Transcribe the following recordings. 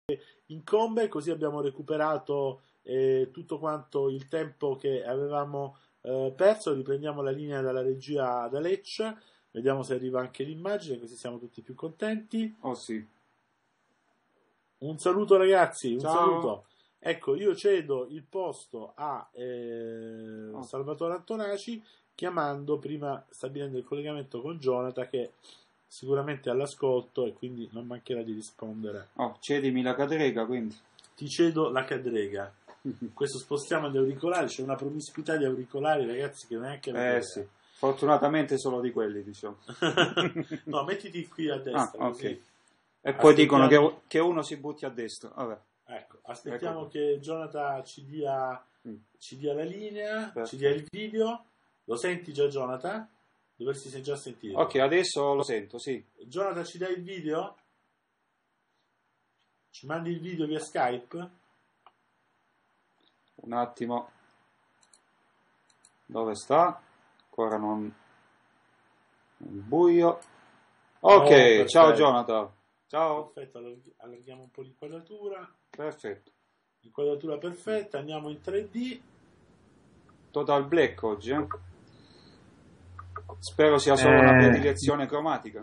incombe, così abbiamo recuperato tutto quanto il tempo che avevamo perso. Riprendiamo la linea dalla regia da Lecce, vediamo se arriva anche l'immagine, così siamo tutti più contenti. Oh sì. Un saluto ragazzi, un Ciao. saluto. Ecco, io cedo il posto a Salvatore Antonaci, chiamando prima, stabilendo il collegamento con Jonathan, che sicuramente è all'ascolto e quindi non mancherà di rispondere. Cedimi la cadrega, quindi. Ti cedo la cadrega. Questo spostiamo gli auricolari, c'è una promiscuità di auricolari, ragazzi, che neanche la sì. Fortunatamente solo di quelli, diciamo. No, mettiti qui a destra, ok. così. E poi dicono che uno si butti a destra. Vabbè. Ecco, aspettiamo che Jonathan ci dia la linea, Perfetto. ci dia il video. Lo senti già, Jonathan? Dovresti già sentire. Ok, adesso lo sento, sì. Jonathan, ci dai il video? Ci mandi il video via Skype? Un attimo. Dove sta? Ancora non... il buio. Ok, ciao Jonathan. Ciao. Perfetto, allarghiamo un po' l'inquadratura. Perfetto. Inquadratura perfetta, andiamo in 3D. Total black oggi, eh? Spero sia solo una predilezione cromatica.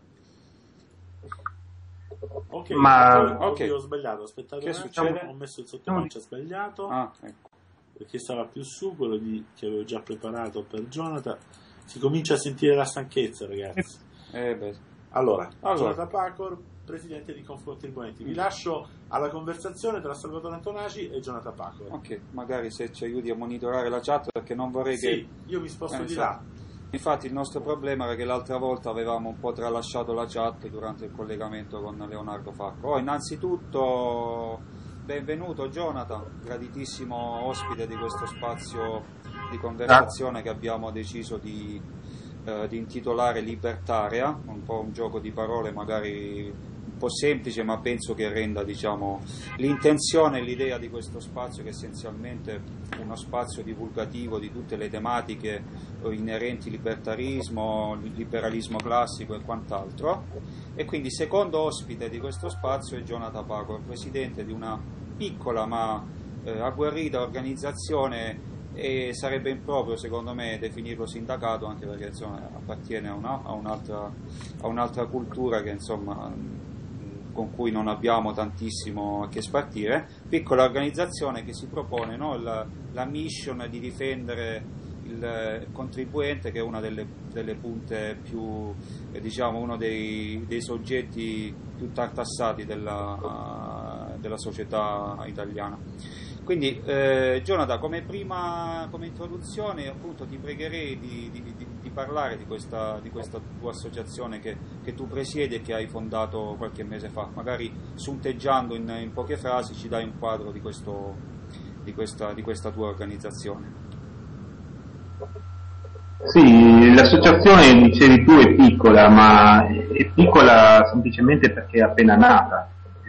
Ok, ok, ho sbagliato, aspettate che un attimo, succede? ho messo il sottomarcia sbagliato. Ecco. Perché stava più su, quello che avevo già preparato per Jonathan. Si comincia a sentire la stanchezza, ragazzi. Allora, Jonathan Pacor, presidente di Contribuenti. Vi lascio alla conversazione tra Salvatore Antonaci e Jonathan Pacor. Ok, magari se ci aiuti a monitorare la chat, perché non vorrei che... Sì, io mi sposto di là. Infatti il nostro problema era che l'altra volta avevamo un po' tralasciato la chat durante il collegamento con Leonardo Facco. Innanzitutto benvenuto Jonathan, graditissimo ospite di questo spazio di conversazione che abbiamo deciso di intitolare Libertaria, un po' un gioco di parole magari un po' semplice, ma penso che renda, diciamo, l'intenzione e l'idea di questo spazio, che è essenzialmente uno spazio divulgativo di tutte le tematiche inerenti libertarismo, liberalismo classico e quant'altro. E quindi secondo ospite di questo spazio è Jonathan Pacor, presidente di una piccola ma agguerrita organizzazione, e sarebbe improprio secondo me definirlo sindacato, anche perché insomma appartiene a un'altra cultura che insomma con cui non abbiamo tantissimo a che spartire. Piccola organizzazione che si propone, no, la mission di difendere il contribuente, che è una delle punte più, diciamo, uno dei soggetti più tartassati della società italiana. Quindi Jonathan, come introduzione appunto ti pregherei di parlare di questa tua associazione che tu presiedi e che hai fondato qualche mese fa. Magari sunteggiando in poche frasi ci dai un quadro di questa tua organizzazione. Sì, l'associazione, dicevi tu, è piccola, ma è piccola semplicemente perché è appena nata.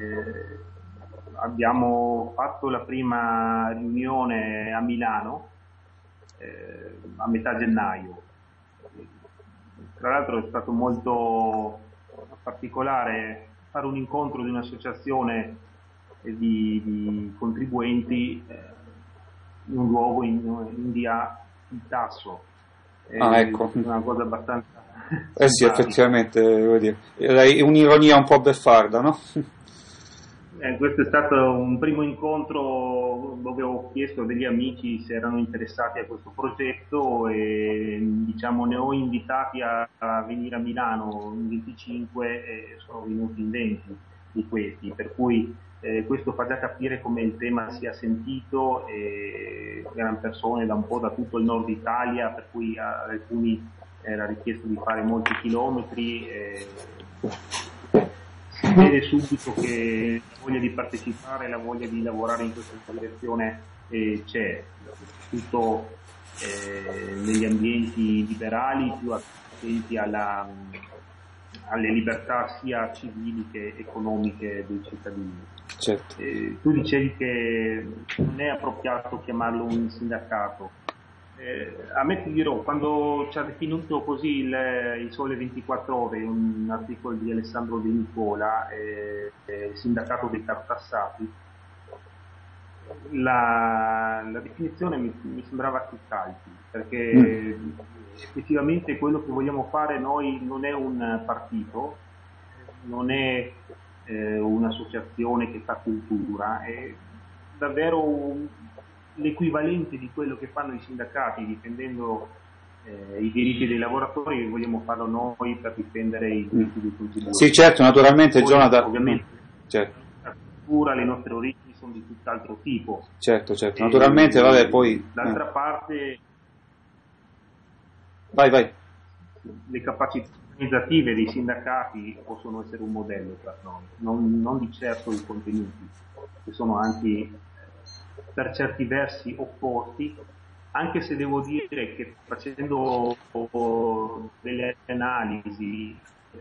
Abbiamo fatto la prima riunione a Milano a metà gennaio. Tra l'altro è stato molto particolare fare un incontro di un'associazione di contribuenti in un luogo in via Il Tasso. Ecco. Una cosa abbastanza sì, effettivamente, devo dire, è un'ironia un po' beffarda, no? Questo è stato un primo incontro dove ho chiesto a degli amici se erano interessati a questo progetto e diciamo ne ho invitati a venire a Milano in 25 e sono venuti in 20 di questi, per cui questo fa già capire come il tema sia sentito, e erano persone da tutto il nord Italia, per cui ad alcuni era richiesto di fare molti chilometri. Si vede subito che la voglia di partecipare, la voglia di lavorare in questa direzione c'è, soprattutto negli ambienti liberali più attenti alle libertà sia civili che economiche dei cittadini. Certo. Tu dicevi che non è appropriato chiamarlo un sindacato. A me, ti dirò, quando ci ha definito così il Sole 24 Ore, un articolo di Alessandro De Nicola, il sindacato dei tartassati, la definizione mi sembrava più calci, perché effettivamente quello che vogliamo fare noi non è un partito, non è un'associazione che fa cultura, è davvero l'equivalente di quello che fanno i sindacati difendendo i diritti dei lavoratori, vogliamo farlo noi per difendere i diritti dei consumatori. Sì, certo, naturalmente. Poi, Jonathan, ovviamente certo, la cultura, le nostre origini sono di tutt'altro tipo. Certo, naturalmente, vabbè, poi d'altra parte vai. Le capacità organizzative dei sindacati possono essere un modello per noi, non di certo i contenuti, che sono anche per certi versi opposti, anche se devo dire che facendo delle analisi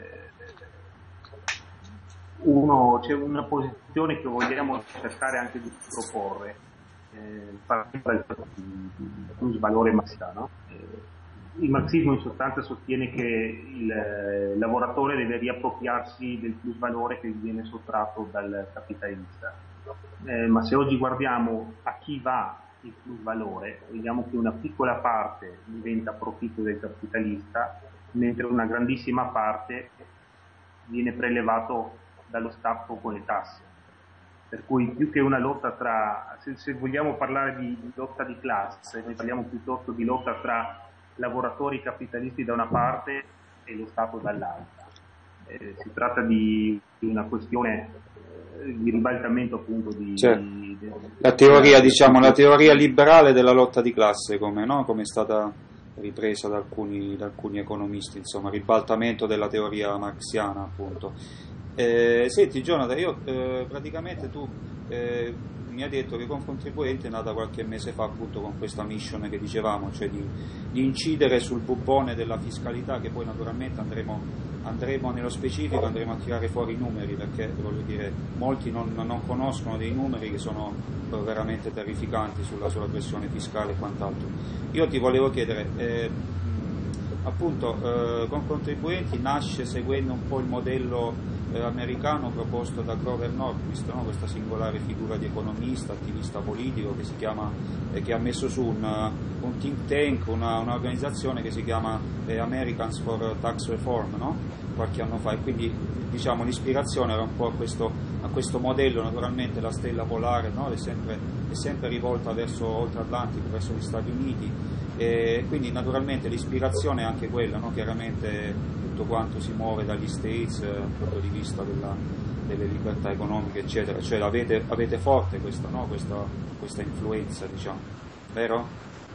c'è una posizione che vogliamo cercare anche di proporre, partendo dal plus valore marxiano. Il marxismo in sostanza sostiene che il lavoratore deve riappropriarsi del plus valore che gli viene sottratto dal capitalista. Ma se oggi guardiamo a chi va il plus valore, vediamo che una piccola parte diventa profitto del capitalista, mentre una grandissima parte viene prelevato dallo Stato con le tasse. Per cui più che una lotta tra, se vogliamo parlare di lotta di classe, noi parliamo piuttosto di lotta tra lavoratori capitalisti da una parte e lo Stato dall'altra. Si tratta di una questione di ribaltamento appunto la teoria, diciamo, la teoria liberale della lotta di classe, come è stata ripresa da alcuni economisti, insomma, ribaltamento della teoria marxiana, appunto. Senti, Jonathan, io praticamente tu mi hai detto che Concontribuenti è nata qualche mese fa, appunto, con questa mission che dicevamo, cioè di incidere sul bubbone della fiscalità, che poi naturalmente andremo nello specifico, andremo a tirare fuori i numeri, perché voglio dire, molti non conoscono dei numeri che sono veramente terrificanti sulla pressione fiscale e quant'altro. Io ti volevo chiedere, appunto, Concontribuenti nasce seguendo un po' il modello americano proposto da Grover Norquist, no? Questa singolare figura di economista, attivista politico che ha messo su un think tank, un'organizzazione che si chiama Americans for Tax Reform, no? Qualche anno fa, e quindi, diciamo, l'ispirazione era un po' a questo modello. Naturalmente la stella polare, no? è sempre rivolta verso oltre Atlantico, verso gli Stati Uniti, e quindi naturalmente l'ispirazione è anche quella, no? Chiaramente tutto quanto si muove dagli States dal punto di vista delle libertà economiche, eccetera, cioè avete forte questa, no? questa influenza, diciamo, vero?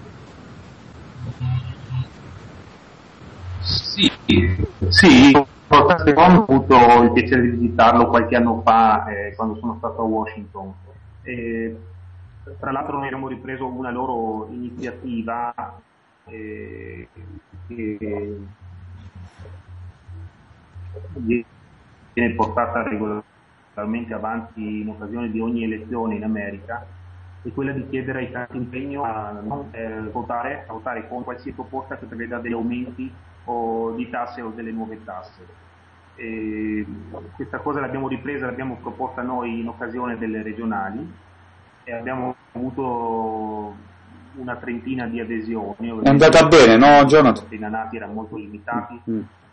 Sì, ho avuto il piacere di visitarlo qualche anno fa quando sono stato a Washington. Tra l'altro noi abbiamo ripreso una loro iniziativa che viene portata regolarmente avanti in occasione di ogni elezione in America, è quella di chiedere ai tanti impegno a non votare con qualsiasi proposta che preveda degli aumenti o di tasse o delle nuove tasse. Questa cosa l'abbiamo ripresa, l'abbiamo proposta noi in occasione delle regionali e abbiamo avuto una trentina di adesioni. È andata bene, no, Jonathan? I nati erano molto limitati.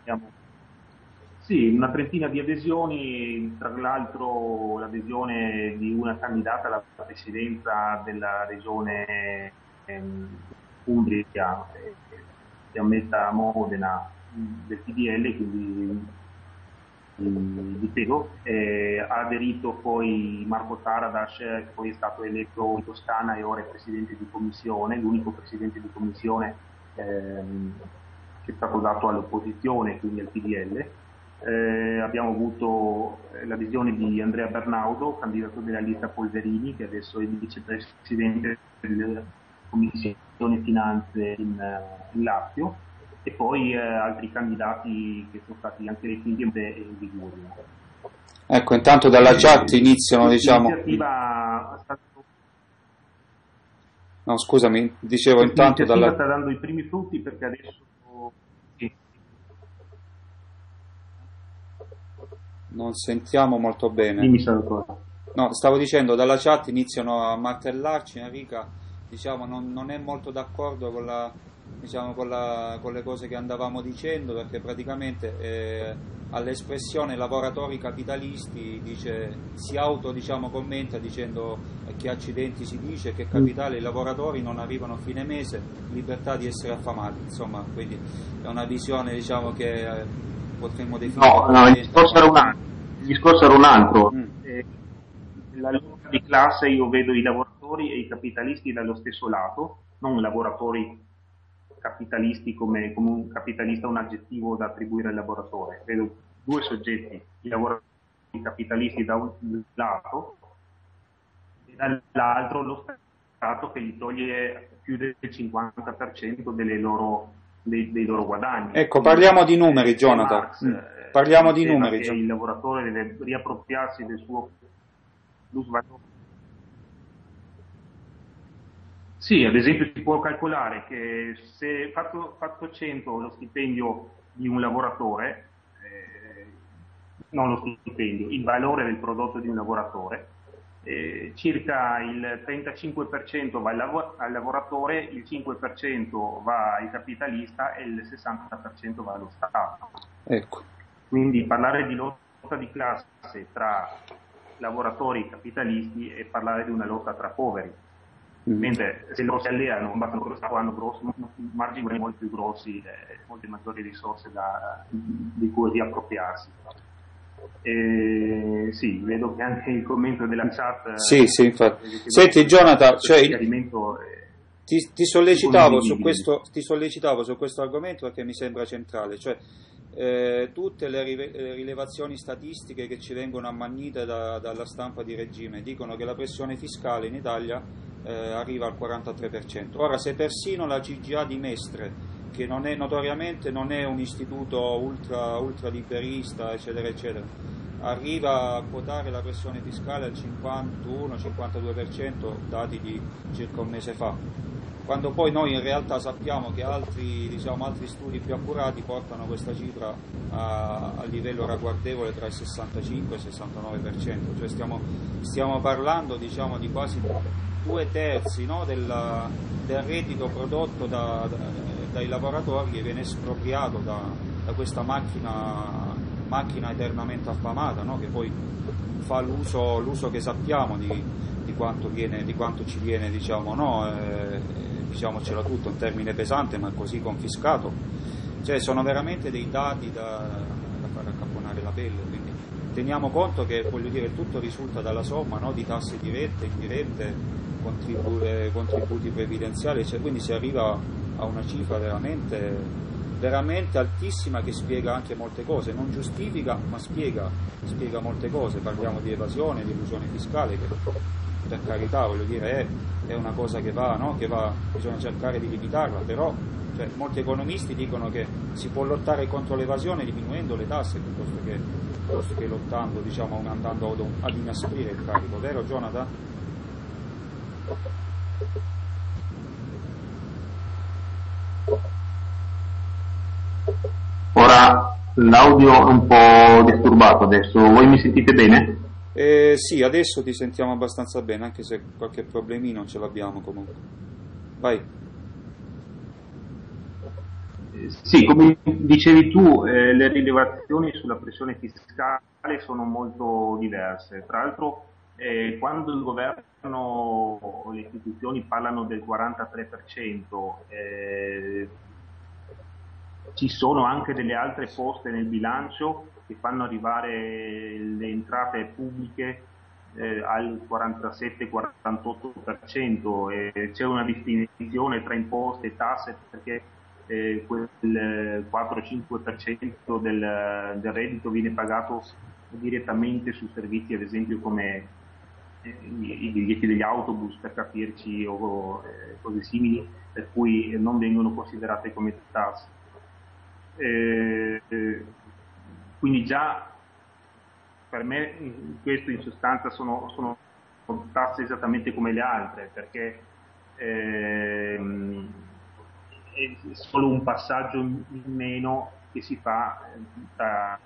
Sì, una trentina di adesioni, tra l'altro l'adesione di una candidata alla presidenza della regione Umbria, Fiammetta Modena del PDL, quindi di Tego. Ha aderito poi Marco Taradas, che poi è stato eletto in Toscana e ora è presidente di commissione, l'unico presidente di commissione che è stato dato all'opposizione, quindi al PDL. Abbiamo avuto l'adesione di Andrea Bernaudo, candidato della lista Polverini, che adesso è il vicepresidente della Commissione Finanze in Lazio, e poi altri candidati che sono stati anche eletti in Piemonte e in Liguria. Ecco, intanto dalla chat iniziano, diciamo. No, scusami, dicevo intanto dalla... sta dando i primi frutti perché adesso... Sì. Non sentiamo molto bene. Dimmi Salvatore. No, stavo dicendo, dalla chat iniziano a martellarci, Enrica, diciamo, non è molto d'accordo con la, diciamo, con le cose che andavamo dicendo, perché praticamente all'espressione lavoratori capitalisti si auto, diciamo, commenta dicendo che accidenti si dice, che capitale, i lavoratori non arrivano a fine mese, libertà di essere affamati, insomma, quindi è una visione, diciamo, che potremmo definire... No, il discorso era un altro. La lotta di classe, io vedo i lavoratori e i capitalisti dallo stesso lato, non lavoratori capitalisti come un capitalista un aggettivo da attribuire al lavoratore. Vedo due soggetti, i lavoratori capitalisti da un lato e dall'altro lo Stato che gli toglie più del 50% dei loro guadagni. Ecco, parliamo di numeri, Jonathan. Parliamo di numeri. Il lavoratore deve riappropriarsi del suo Sì, ad esempio si può calcolare che se fatto 100 lo stipendio di un lavoratore, non lo stipendio, il valore del prodotto di un lavoratore, circa il 35% va al lavoratore, il 5% va al capitalista e il 60% va allo Stato. Ecco. Quindi parlare di lotta di classe tra lavoratori e capitalisti e parlare di una lotta tra poveri. Mentre se loro si alleano, hanno margini molto più grossi, molte maggiori risorse di cui riappropriarsi. Sì, vedo che anche il commento della chat... Sì, infatti. Senti, Jonathan, ti sollecitavo su questo argomento perché mi sembra centrale, cioè tutte le rilevazioni statistiche che ci vengono ammannite dalla stampa di regime dicono che la pressione fiscale in Italia arriva al 43%. Ora, se persino la CGA di Mestre, che notoriamente non è un istituto ultraliberista, eccetera, eccetera, arriva a quotare la pressione fiscale al 51-52%, dati di circa un mese fa, quando poi noi in realtà sappiamo che altri studi più accurati portano questa cifra a livello ragguardevole tra il 65 e il 69%, cioè stiamo parlando, diciamo, di quasi 2/3, no, del reddito prodotto dai lavoratori che viene espropriato da questa macchina eternamente affamata, no, che poi fa l'uso che sappiamo di quanto ci viene, diciamo, no, diciamocela tutto, un termine pesante ma così confiscato, cioè sono veramente dei dati da far accapponare la pelle, quindi teniamo conto che, voglio dire, tutto risulta dalla somma, no, di tasse dirette, indirette, contributi previdenziali, cioè, quindi si arriva a una cifra veramente altissima che spiega anche molte cose, non giustifica ma spiega molte cose. Parliamo di evasione, di elusione fiscale, che per carità, voglio dire, è una cosa che va, no? Bisogna cercare di limitarla, però cioè, molti economisti dicono che si può lottare contro l'evasione diminuendo le tasse piuttosto che lottando, diciamo, andando ad inasprire il carico, vero Jonathan? Ora l'audio è un po' disturbato adesso, voi mi sentite bene? Sì, adesso ti sentiamo abbastanza bene, anche se qualche problemino ce l'abbiamo comunque. Vai. Sì, come dicevi tu, le rilevazioni sulla pressione fiscale sono molto diverse. Tra l'altro, quando il governo o le istituzioni parlano del 43%, ci sono anche delle altre poste nel bilancio che fanno arrivare le entrate pubbliche al 47-48%, e c'è una distinzione tra imposte e tasse perché quel 4-5% del reddito viene pagato direttamente su servizi, ad esempio come i biglietti degli autobus, per capirci, o cose simili, per cui non vengono considerate come tasse. Quindi già per me questo in sostanza sono tasse esattamente come le altre, perché è solo un passaggio in meno che si fa tra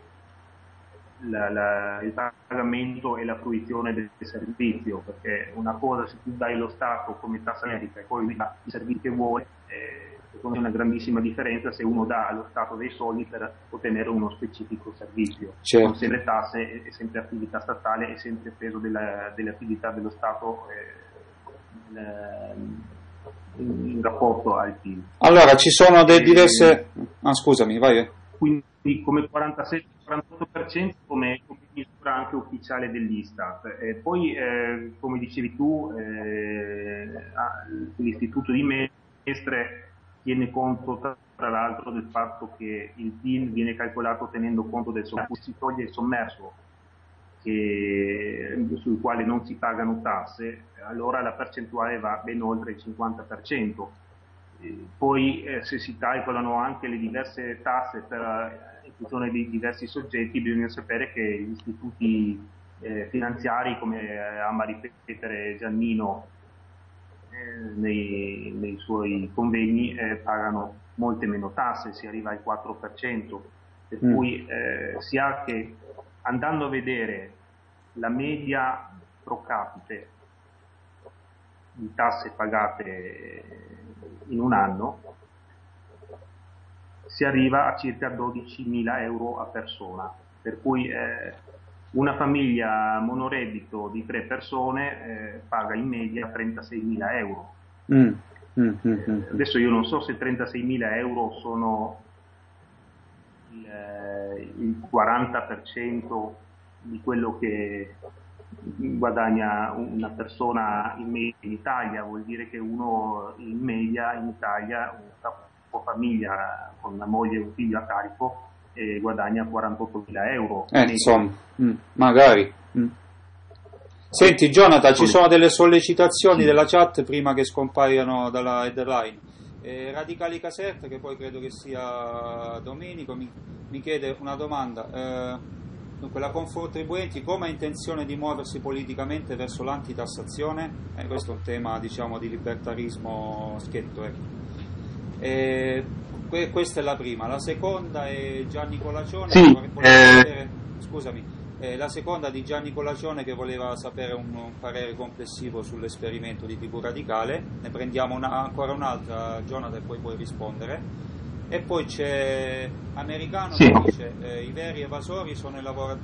il pagamento e la fruizione del servizio, perché una cosa, se tu dai lo Stato come tassa generica e poi dà i servizi che vuole, secondo me è una grandissima differenza se uno dà allo Stato dei soldi per ottenere uno specifico servizio. Certo. Con sempre tasse è sempre attività statale e sempre peso delle attività dello Stato in rapporto al PIL. Allora ci sono diverse... scusami, vai. Quindi come 47-48% come misura anche ufficiale dell'Istat. Poi, come dicevi tu, l'Istituto di Mestre tiene conto tra l'altro del fatto che il PIL viene calcolato tenendo conto del sommerso. Si toglie il sommerso sul quale non si pagano tasse, allora la percentuale va ben oltre il 50%. Poi se si calcolano anche le diverse tasse per in funzione di diversi soggetti, bisogna sapere che gli istituti finanziari, come ama ripetere Giannino nei suoi convegni, pagano molte meno tasse, si arriva al 4%, per cui si ha che, andando a vedere la media pro capite di tasse pagate in un anno, si arriva a circa 12.000 euro a persona, per cui una famiglia monoreddito di 3 persone paga in media 36.000 euro. Adesso io non so se 36.000 euro sono il 40% di quello che guadagna una persona in media in Italia. Vuol dire che uno in media in Italia, una famiglia con una moglie e un figlio a carico, guadagna 48.000 euro. Insomma, magari. Senti Jonathan, ci sono delle sollecitazioni della chat prima che scompaiano dalla headline. Radicali Caserta, che poi credo che sia Domenico, mi chiede una domanda. Dunque, la Confortribuenti come ha intenzione di muoversi politicamente verso l'antitassazione? Questo è un tema, diciamo, di libertarismo schietto. Questa è la prima. La seconda è Gianni Colacione. Sì, scusami. La seconda di Gianni Colacione, che voleva sapere un parere complessivo sull'esperimento di TV Radicale. Ne prendiamo ancora un'altra, Jonathan, e poi puoi rispondere. E poi c'è Americano che dice i veri evasori sono i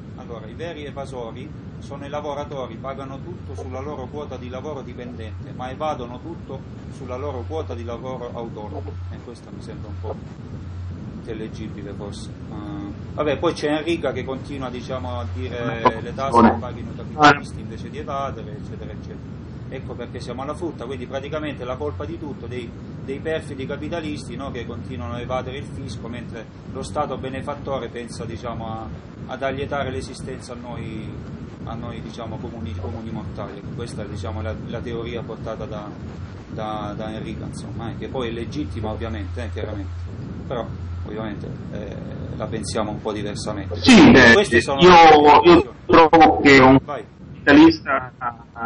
lavoratori, pagano tutto sulla loro quota di lavoro dipendente, ma evadono tutto sulla loro quota di lavoro autonomo. E questo mi sembra un po' intellegibile forse. Vabbè, poi c'è Enrica che continua, diciamo, a dire le tasse che paghino i capitalisti invece di evadere, eccetera eccetera. Ecco perché siamo alla frutta, quindi praticamente la colpa di tutto dei perfidi capitalisti, no, che continuano a evadere il fisco, mentre lo Stato benefattore pensa, diciamo, ad allietare l'esistenza a noi diciamo comuni mortali. Questa è, diciamo, la teoria portata da Enrica, insomma, che poi è legittima ovviamente, chiaramente, però ovviamente la pensiamo un po' diversamente. Sì, io trovo che un capitalista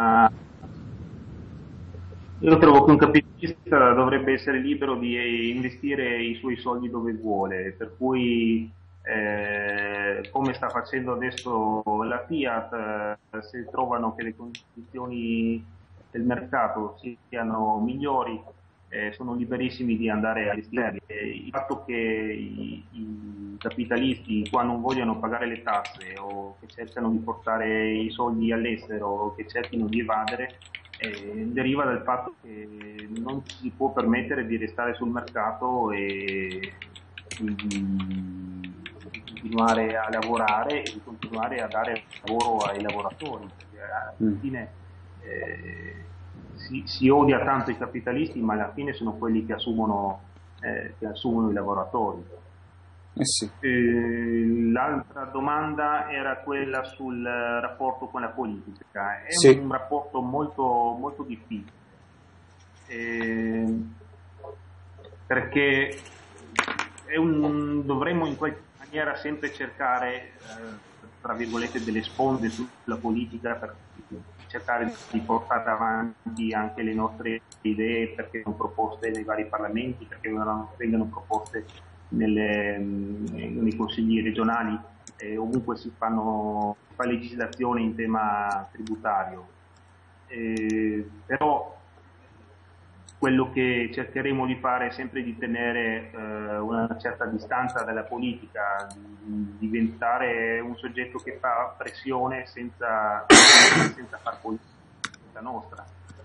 dovrebbe essere libero di investire i suoi soldi dove vuole, per cui come sta facendo adesso la Fiat, se trovano che le condizioni del mercato siano migliori, sono liberissimi di andare a investire. Il fatto che i capitalisti qua non vogliano pagare le tasse o che cercano di portare i soldi all'estero o che cerchino di evadere deriva dal fatto che non si può permettere di restare sul mercato e di continuare a lavorare e di continuare a dare lavoro ai lavoratori, perché alla fine si odia tanto i capitalisti, ma alla fine sono quelli che assumono i lavoratori. Sì. L'altra domanda era quella sul rapporto con la politica. È sì. Un rapporto molto, molto difficile, perché dovremmo in qualche maniera sempre cercare, tra virgolette, delle sponde sulla politica, cercare di portare avanti anche le nostre idee, perché sono proposte nei vari parlamenti, perché vengano proposte nei consigli regionali, ovunque si fa legislazione in tema tributario. Però quello che cercheremo di fare è sempre di tenere una certa distanza dalla politica, di diventare un soggetto che fa pressione senza far politica nostra.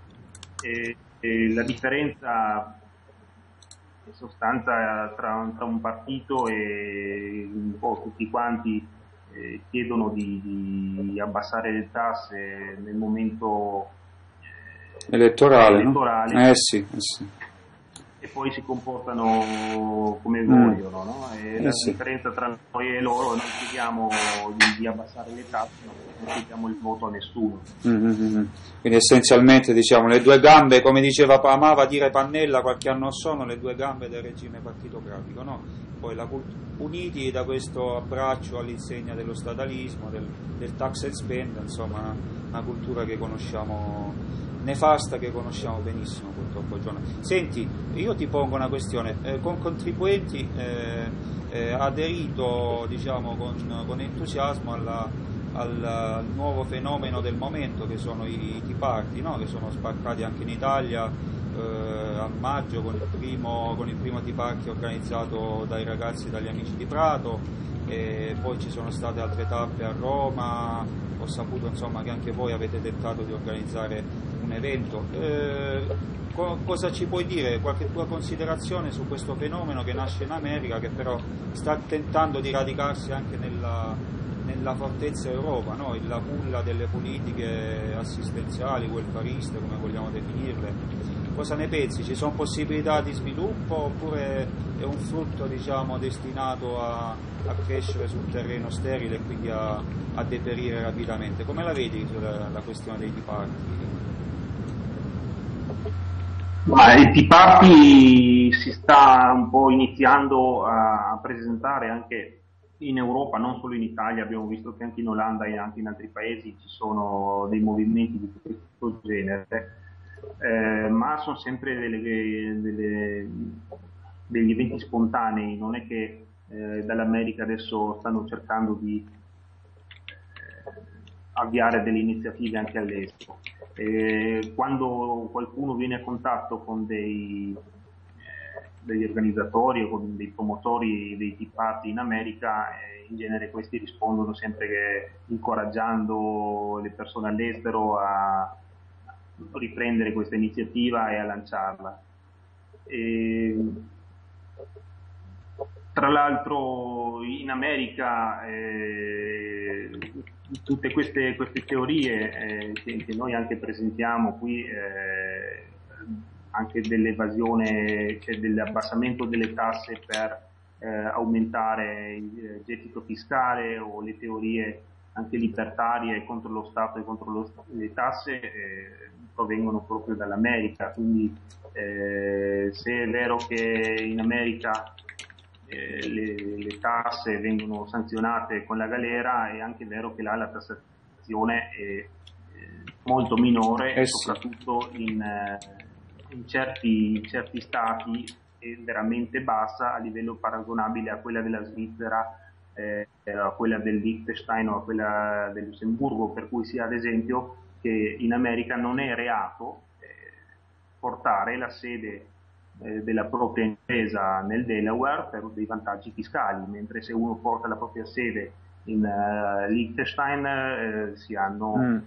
La differenza in sostanza tra un partito e un po' tutti quanti chiedono di abbassare le tasse nel momento elettorale, no? Sì. E poi si comportano come vogliono, no? La differenza tra noi e loro, noi chiediamo di abbassare le tasse, ma non chiediamo il voto a nessuno. Quindi essenzialmente, diciamo, le due gambe, come amava dire Pannella qualche anno or sono, le due gambe del regime partitocratico, no? Poi uniti da questo abbraccio all'insegna dello statalismo, del tax and spend, insomma una cultura che conosciamo, nefasta, che conosciamo benissimo purtroppo, Jonathan. Senti, io ti pongo una questione, con contribuenti ha aderito, diciamo, con entusiasmo al nuovo fenomeno del momento, che sono i tea party, no? Che sono sbarcati anche in Italia a maggio con il primo tea party organizzato dai ragazzi, dagli amici di Prato, e poi ci sono state altre tappe a Roma. Ho saputo, insomma, che anche voi avete tentato di organizzare un evento. Cosa ci puoi dire? Qualche tua considerazione su questo fenomeno che nasce in America, che però sta tentando di radicarsi anche nella fortezza Europa, no? La culla delle politiche assistenziali, welfariste, come vogliamo definirle. Cosa ne pensi? Ci sono possibilità di sviluppo, oppure è un frutto, diciamo, destinato a crescere sul terreno sterile e quindi a deperire rapidamente? Come la vedi la questione dei tea party? Ma il tea party si sta un po' iniziando a presentare anche in Europa, non solo in Italia. Abbiamo visto che anche in Olanda e anche in altri paesi ci sono dei movimenti di questo genere, ma sono sempre degli eventi spontanei. Non è che dall'America adesso stanno cercando di avviare delle iniziative anche all'estero. Quando qualcuno viene a contatto con degli organizzatori o con dei promotori dei tea party in America, in genere questi rispondono sempre incoraggiando le persone all'estero a riprendere questa iniziativa e a lanciarla. Tra l'altro in America tutte queste teorie che noi anche presentiamo qui, anche dell'evasione, cioè dell'abbassamento delle tasse per aumentare il gettito fiscale, o le teorie anche libertarie contro lo Stato e contro le tasse, provengono proprio dall'America. Quindi se è vero che in America le tasse vengono sanzionate con la galera, è anche vero che là la tassazione è molto minore, e soprattutto in certi stati è veramente bassa, a livello paragonabile a quella della Svizzera, a quella del Liechtenstein o a quella del Lussemburgo, per cui sia ad esempio che in America non è reato portare la sede della propria impresa nel Delaware per dei vantaggi fiscali, mentre se uno porta la propria sede in Liechtenstein si ha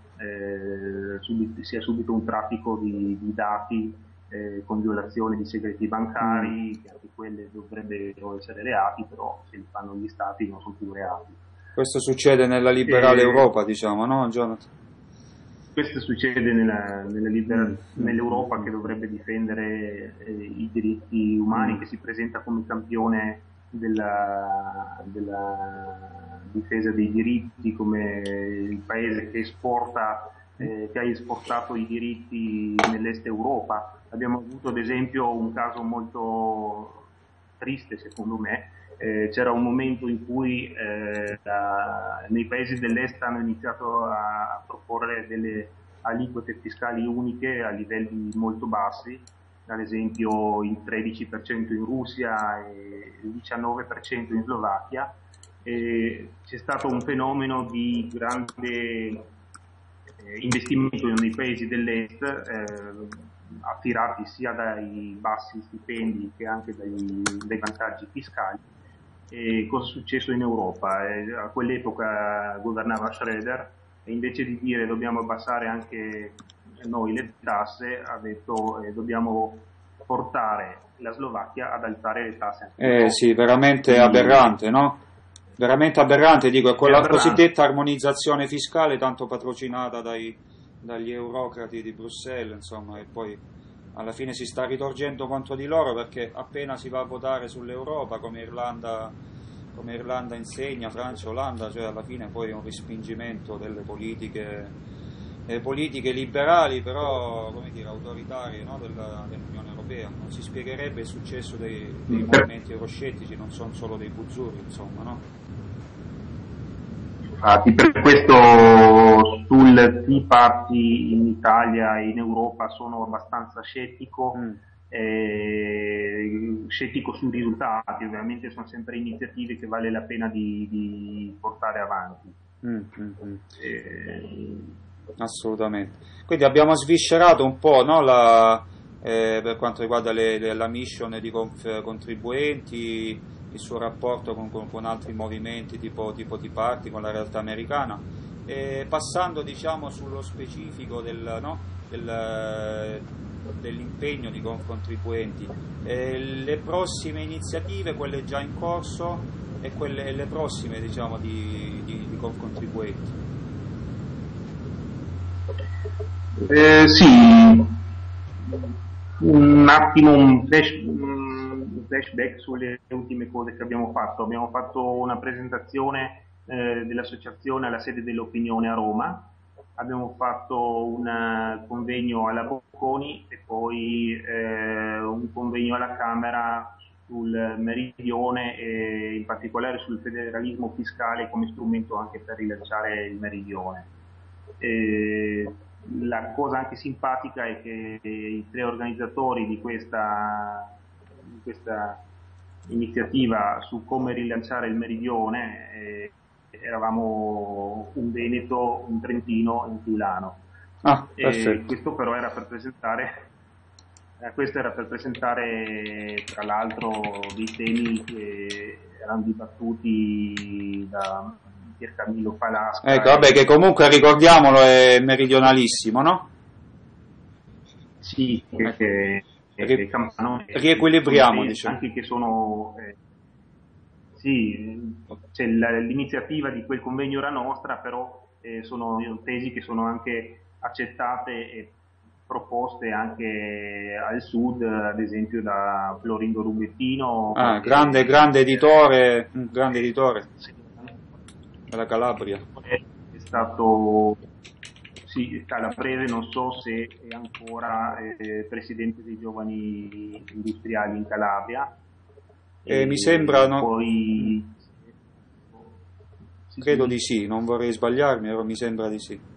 subito un traffico di dati con violazione di segreti bancari, che anche quelle dovrebbero essere reati, però se li fanno gli stati non sono più reati. Questo succede nella liberale Europa, diciamo, no, Jonathan? Questo succede nell'Europa, che dovrebbe difendere i diritti umani, che si presenta come campione della difesa dei diritti, come il paese che esporta, che ha esportato i diritti nell'est Europa. Abbiamo avuto ad esempio un caso molto triste, secondo me. C'era un momento in cui nei paesi dell'est hanno iniziato a proporre delle aliquote fiscali uniche a livelli molto bassi, ad esempio il 13% in Russia e il 19% in Slovacchia. E c'è stato un fenomeno di grande investimento nei paesi dell'est, attirati sia dai bassi stipendi che anche dai vantaggi fiscali. E cosa è successo in Europa? A quell'epoca governava Schröder e invece di dire dobbiamo abbassare anche noi le tasse, ha detto dobbiamo portare la Slovacchia ad alzare le tasse. Sì, veramente aberrante, no? Veramente aberrante, dico, con la cosiddetta armonizzazione fiscale tanto patrocinata dagli eurocrati di Bruxelles, insomma, e poi alla fine si sta ritorcendo contro di loro, perché appena si va a votare sull'Europa, come Irlanda insegna, Francia, Olanda, cioè alla fine poi è un respingimento delle politiche liberali, però come dire, autoritarie, no, dell'Unione Europea. Non si spiegherebbe il successo dei movimenti euroscettici, non sono solo dei buzzurri, insomma, no? Infatti, per questo sul Tea Party in Italia e in Europa sono abbastanza scettico sui risultati. Ovviamente sono sempre iniziative che vale la pena di portare avanti. Assolutamente. Quindi abbiamo sviscerato un po', no, per quanto riguarda la mission di contribuenti, il suo rapporto con altri movimenti tipo Tea Party, con la realtà americana, e passando, diciamo, sullo specifico dell'impegno di contribuenti, le prossime iniziative, quelle già in corso e le prossime, diciamo, di contribuenti. Sì, un attimo un flashback sulle ultime cose che abbiamo fatto. Abbiamo fatto una presentazione dell'associazione alla sede dell'Opinione a Roma, abbiamo fatto un convegno alla Bocconi e poi un convegno alla Camera sul meridione e in particolare sul federalismo fiscale come strumento anche per rilanciare il meridione. La cosa anche simpatica è che i tre organizzatori di questa iniziativa su come rilanciare il meridione eravamo un Veneto, un Trentino e un Friulano. Questo però era per presentare tra l'altro dei temi che erano dibattuti da Piercamillo Palasca. Ecco, vabbè, che comunque ricordiamolo è meridionalissimo, no? Sì, riequilibriamo, diciamo. Anche che sono sì, cioè l'iniziativa di quel convegno era nostra, però sono tesi che sono anche accettate e proposte anche al sud, ad esempio da Florindo Rubettino. Grande editore sì, della Calabria. È stato calabrese, non so se è ancora presidente dei giovani industriali in Calabria. Mi sembra, no? Poi credo di sì, non vorrei sbagliarmi, però mi sembra di sì.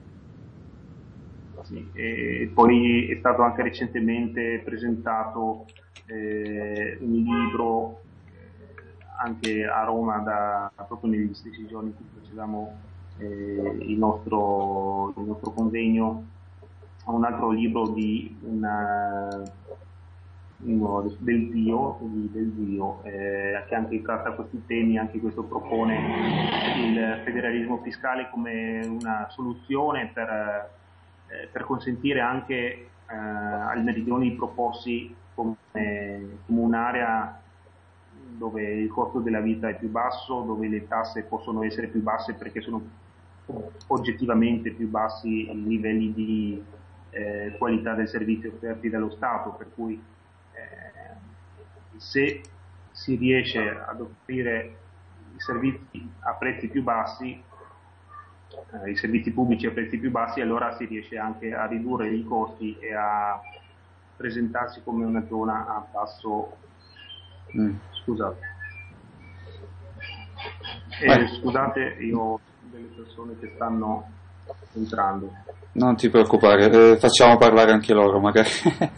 E poi è stato anche recentemente presentato un libro anche a Roma proprio negli stessi giorni in cui facevamo il nostro convegno, un altro libro del Zio che anche tratta questi temi. Anche questo propone il federalismo fiscale come una soluzione per consentire anche al meridione di proporsi come un'area dove il costo della vita è più basso, dove le tasse possono essere più basse perché sono oggettivamente più bassi i livelli di qualità del servizio offerti dallo Stato, per cui se si riesce ad offrire i servizi a prezzi più bassi, i servizi pubblici a prezzi più bassi, allora si riesce anche a ridurre i costi e a presentarsi come una zona a basso. Scusate, io ho delle persone che stanno entrando. Non ti preoccupare, facciamo parlare anche loro magari.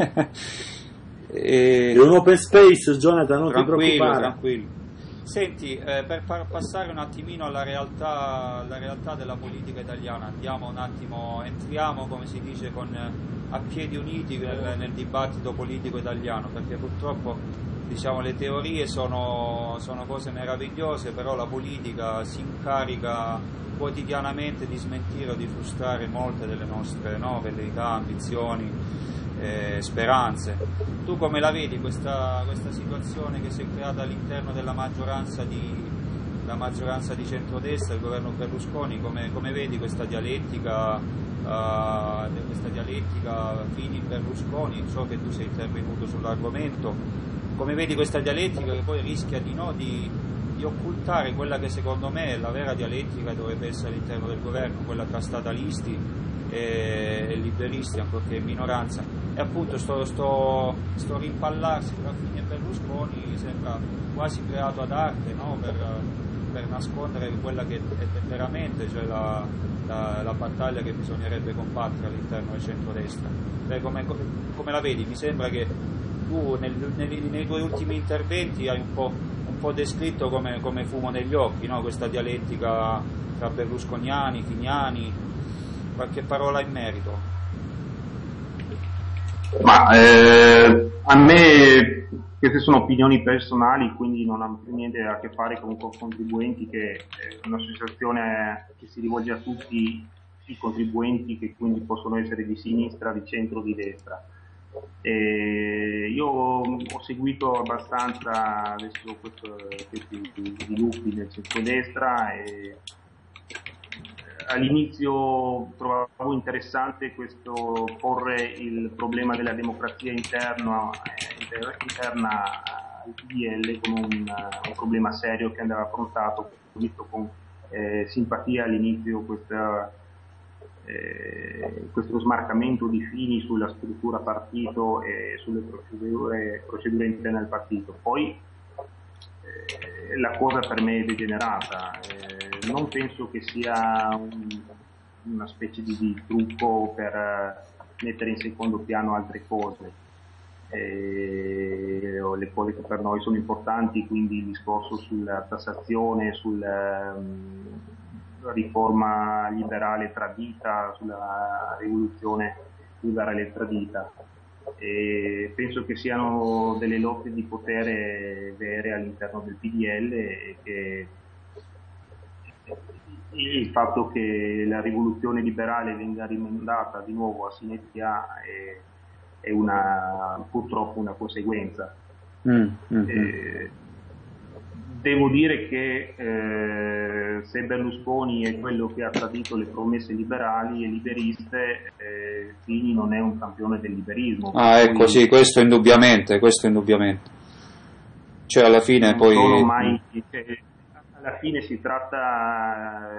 È un open space, Jonathan, non ti preoccupare. Tranquillo. Senti, per passare un attimino alla realtà della politica italiana, andiamo un attimo, entriamo, come si dice, a piedi uniti nel dibattito politico italiano, perché purtroppo, diciamo, le teorie sono cose meravigliose, però la politica si incarica quotidianamente di smentire o di frustrare molte delle nostre velleità, ambizioni, speranze. Tu come la vedi questa situazione che si è creata all'interno della maggioranza di centrodestra, il governo Berlusconi? Come vedi questa dialettica Fini-Berlusconi? So che tu sei intervenuto sull'argomento. Come vedi questa dialettica che poi rischia di occultare quella che secondo me è la vera dialettica che dovrebbe essere all'interno del governo, quella tra statalisti e liberisti, ancorché in minoranza, e appunto sto rimpallarsi tra Fini e Berlusconi sembra quasi creato ad arte, no? per nascondere quella che è veramente, cioè la battaglia che bisognerebbe combattere all'interno del centrodestra. Come la vedi? Mi sembra che tu nei tuoi ultimi interventi hai un po' descritto come fumo negli occhi, no? Questa dialettica tra berlusconiani, finiani. Qualche parola in merito? Ma a me queste sono opinioni personali, quindi non hanno più niente a che fare con contribuenti, che è un'associazione che si rivolge a tutti i contribuenti, che quindi possono essere di sinistra, di centro, di destra. Io ho seguito abbastanza adesso questi sviluppi nel centrodestra e all'inizio trovavo interessante questo porre il problema della democrazia interna al PDL come un problema serio che andava affrontato. Ho visto con simpatia all'inizio questo smarcamento di Fini sulla struttura partito e sulle procedure interne al partito. Poi la cosa per me è degenerata, non penso che sia una specie di trucco per mettere in secondo piano altre cose, le cose che per noi sono importanti, quindi il discorso sulla tassazione, sulla riforma liberale tradita, sulla rivoluzione liberale tradita. E penso che siano delle lotte di potere vere all'interno del PDL e che il fatto che la rivoluzione liberale venga rimandata di nuovo a Sinezia è purtroppo una conseguenza. Devo dire che se Berlusconi è quello che ha tradito le promesse liberali e liberiste, Fini non è un campione del liberismo. Ecco, sì, questo indubbiamente. Cioè alla fine poi... alla fine si tratta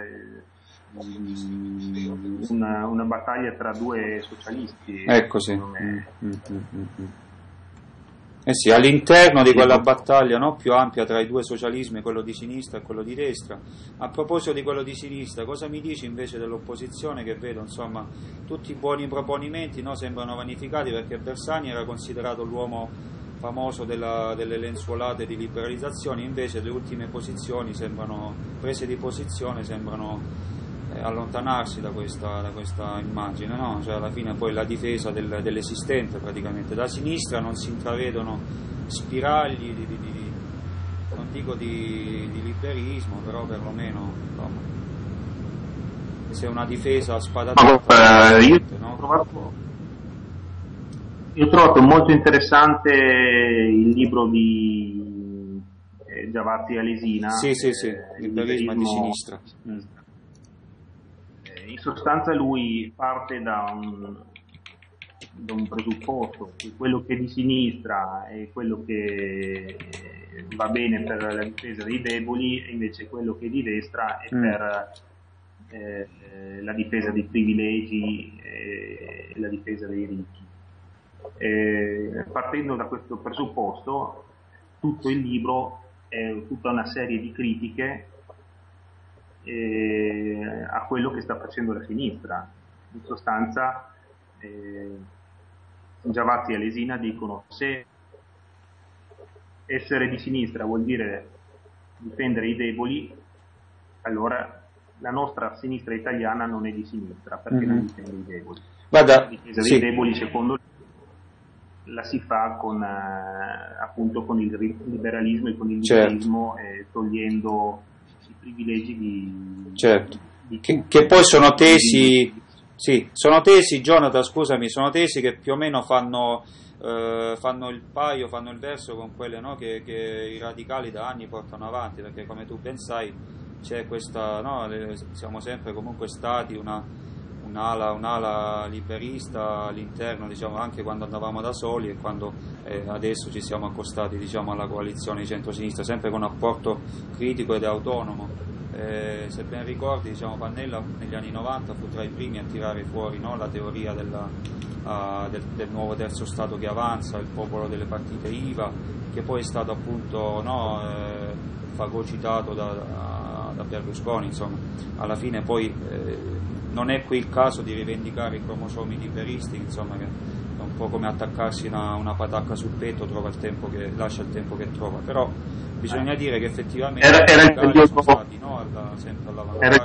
una battaglia tra due socialisti. Ecco, sì. Sì, all'interno di quella battaglia, no, più ampia tra i due socialismi, quello di sinistra e quello di destra. A proposito di quello di sinistra, cosa mi dici invece dell'opposizione, che vedo, insomma, tutti i buoni proponimenti, no, sembrano vanificati, perché Bersani era considerato l'uomo famoso delle lenzuolate di liberalizzazione, invece le ultime prese di posizione sembrano allontanarsi da questa immagine, no? Cioè alla fine poi la difesa dell'esistente praticamente. Da sinistra non si intravedono spiragli non dico di liberismo, però perlomeno, insomma, se è una difesa a spada tratta, io ho trovato molto interessante il libro di Giavazzi Alesina, sì, liberismo di sinistra. In sostanza lui parte da un presupposto, che quello che è di sinistra è quello che va bene per la difesa dei deboli, e invece quello che è di destra è per la difesa dei privilegi e la difesa dei ricchi. Partendo da questo presupposto, tutto il libro è tutta una serie di critiche a quello che sta facendo la sinistra. In sostanza Giavazzi e Alesina dicono: se essere di sinistra vuol dire difendere i deboli, allora la nostra sinistra italiana non è di sinistra, perché non difende i deboli. La difesa dei deboli, secondo la si fa con appunto con il liberalismo e con il liberalismo, togliendo i privilegi di che poi sono tesi sono tesi, Jonathan, scusami, sono tesi che più o meno fanno il paio, fanno il verso con quelle, no, che i radicali da anni portano avanti, perché come tu ben sai c'è questa, no, siamo sempre comunque stati un'ala liberista all'interno, diciamo, anche quando andavamo da soli e quando adesso ci siamo accostati, diciamo, alla coalizione di centrosinistra, sempre con un apporto critico ed autonomo. Se ben ricordi, diciamo, Pannella negli anni 90 fu tra i primi a tirare fuori, no, la teoria del nuovo terzo Stato che avanza, il popolo delle partite IVA, che poi è stato appunto, no, fagocitato da Berlusconi. Insomma, alla fine poi non è qui il caso di rivendicare i cromosomi liberisti, insomma, che è un po' come attaccarsi una patacca sul petto, lascia il tempo che trova, però bisogna dire che effettivamente era il periodo, sono stati, no, sempre all'avanguardia.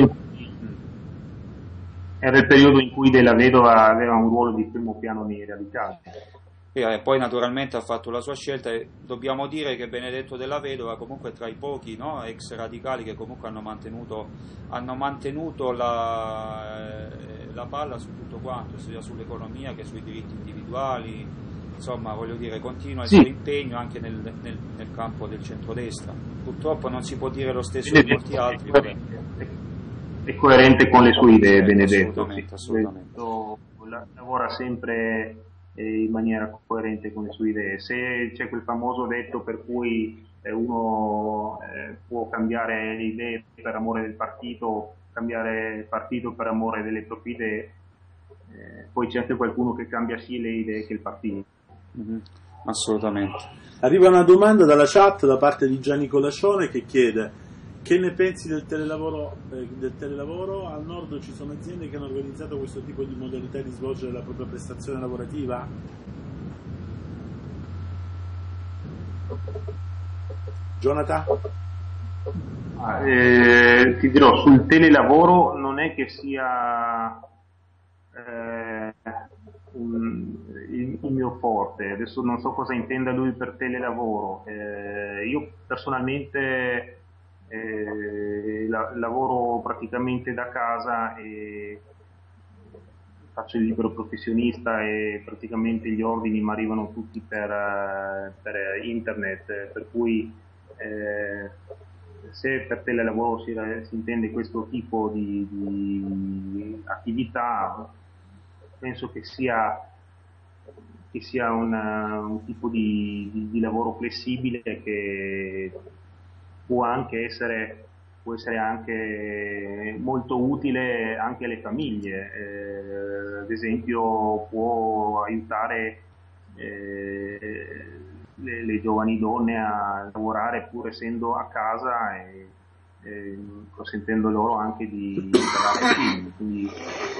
Era il periodo in cui Della Vedova aveva un ruolo di primo piano nei radicali. E poi naturalmente ha fatto la sua scelta, e dobbiamo dire che Benedetto Della Vedova comunque tra i pochi, no, ex radicali che comunque hanno mantenuto la palla su tutto quanto, sia sull'economia che sui diritti individuali, insomma, voglio dire, continua il suo impegno anche nel campo del centrodestra. Purtroppo non si può dire lo stesso di molti altri. È coerente con le sue idee, Benedetto. Assolutamente. Lavora sempre in maniera coerente con le sue idee. Se c'è quel famoso detto per cui uno può cambiare le idee per amore del partito, cambiare partito per amore delle proprie idee, poi c'è anche qualcuno che cambia sia le idee che il partito. Assolutamente. Arriva una domanda dalla chat da parte di Gianni Colacione che chiede: che ne pensi del telelavoro? Al nord ci sono aziende che hanno organizzato questo tipo di modalità di svolgere la propria prestazione lavorativa? Jonathan? Ti dirò, sul telelavoro non è che sia il mio forte. Adesso non so cosa intenda lui per telelavoro. Io personalmente lavoro praticamente da casa e faccio il libero professionista, e praticamente gli ordini mi arrivano tutti per internet, per cui se per telelavoro si intende questo tipo di attività, penso che sia un tipo di lavoro flessibile che può essere anche molto utile anche alle famiglie. Ad esempio può aiutare le giovani donne a lavorare pur essendo a casa e consentendo loro anche di parlare figli. Quindi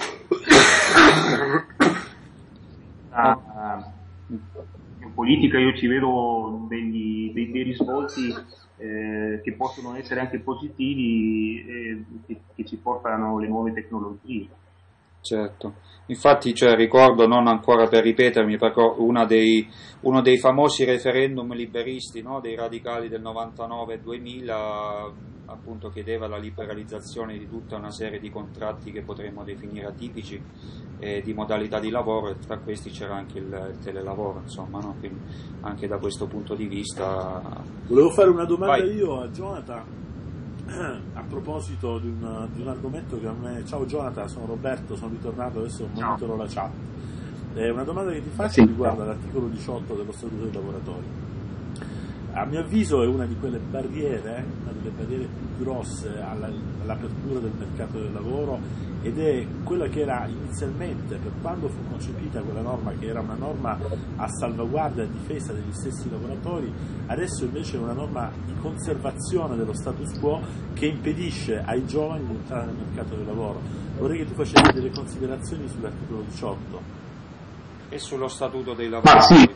in politica io ci vedo dei risvolti che possono essere anche positivi, che ci portano le nuove tecnologie. Certo, infatti, ricordo, non ancora per ripetermi, però uno dei famosi referendum liberisti, no, dei radicali del 99-2000, appunto chiedeva la liberalizzazione di tutta una serie di contratti che potremmo definire atipici, di modalità di lavoro, e tra questi c'era anche il telelavoro, insomma, no? Quindi anche da questo punto di vista. Volevo fare una domanda io a Jonathan a proposito di un argomento che a me... Ciao Jonathan, sono Roberto, sono ritornato, adesso monitoro la chat. Una domanda che ti faccio riguarda l'articolo 18 dello Statuto dei lavoratori. a mio avviso è una delle barriere più grosse all'apertura del mercato del lavoro, ed è quella che era inizialmente, per quando fu concepita quella norma, che era una norma a salvaguardia e a difesa degli stessi lavoratori, adesso invece è una norma di conservazione dello status quo che impedisce ai giovani di entrare nel mercato del lavoro. Vorrei che tu facessi delle considerazioni sull'articolo 18 e sullo statuto dei lavoratori.